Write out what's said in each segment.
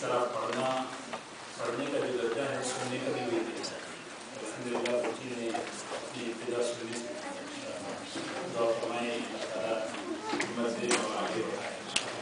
طرح پڑھنے کا جو درجہ ہے سننے کا بھی وہی درجہ ہے. الحمدللہ بچی نے اپنی ابتدا سننے دعا فرمائے اللہ تعالیٰ ہمت دے اور آگے بڑھائے.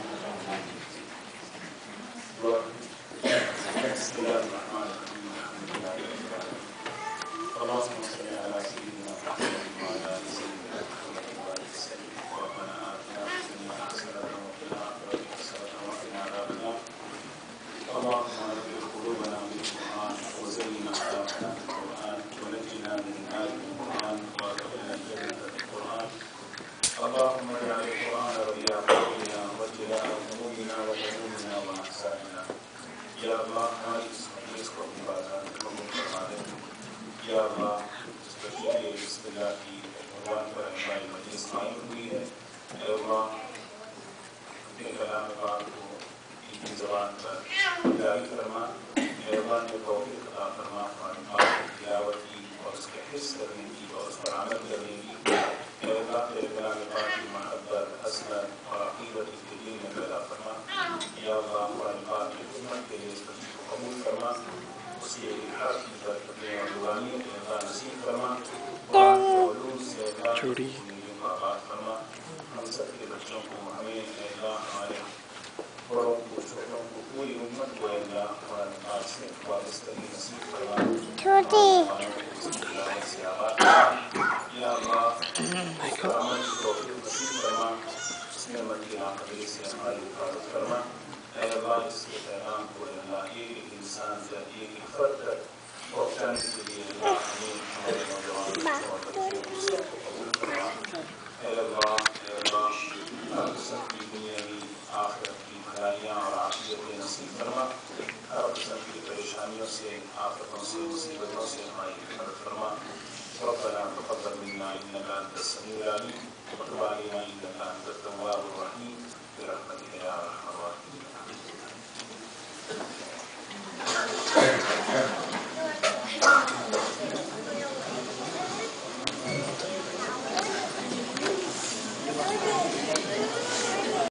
بسم اللہ الرحمن الرحیم الحمد للہ رب العالمین اللهم صل على سيدنا محمد وعلى آل سيدنا محمد وبارك وسلم. ربنا آتنا في الدنيا حسنة وفي الآخرة حسنة وقنا عذاب النار. اللهم نور قلوبنا بالقرآن وزين أخلاقنا بالقرآن ونجنا من النار بالقرآن وادخلنا الجنة بالقرآن. اللهم اجعل القرآن ربيع قلوبنا وجلاء ذنوبنا وهمومنا وأحزاننا. یا اللہ ہماری اس مجلس کو اپنی بارگاہ میں قبول فرما دے. یا اللہ جس بچے بسم اللہ کی عنوان پر ہماری مجلس قائم ہوئی ہے، اے اللہ اپنے کلام پاک کو ان کی زبان پر جاری فرما. اے اللہ نے توفیق عطا فرما ہماری پاک کی تلاوت کی اور اس کے حفظ کرنے کی اور اس پر عمل کرنے کی. اے اللہ تیرے کلام پاک کی محبت، حسرت اور عقیدت اس کے دل میں پیدا فرما. یا اللہ قرآن پاک کی خدمت کے لیے اس بچی کو قبول فرما. اس کے الحاق کی برکتیں اور روحانیت اللہ نصیب فرما. قرآن کے علوم سے اللہ کی زندگیوں کا آغاز فرما. ہم سب کے بچوں کو، ہمیں اے اللہ ہمارے بڑوں کو، چھوٹوں کو، پوری امت کو اے اللہ قرآن پاک سے وابستگی نصیب فرما. قرآن کو اس کی تلاوت سے آباد فرما. یا اللہ اس پر عمل کی توفیق نصیب فرما. اس نعمت کی ناقدری سے ہماری حفاظت فرما. اے اللہ اس کے پیغام کو اے اللہ ایک انسان یا ایک فرد تک پہنچانے کے لیے اللہ ہمیں ہمارے نوجوانوں اور بچوں کو سب کو قبول فرما. اے اللہ ہر قسم کی دنیاوی آخرت کی بھلائیاں اور عافیتیں نصیب فرما. ہر قسم کی پریشانیوں سے، آفتوں سے، مصیبتوں سے ہماری حفاظت فرما. ربنا تقبل منا انك انت السميع العليم وتب علينا انك انت التواب الرحيم.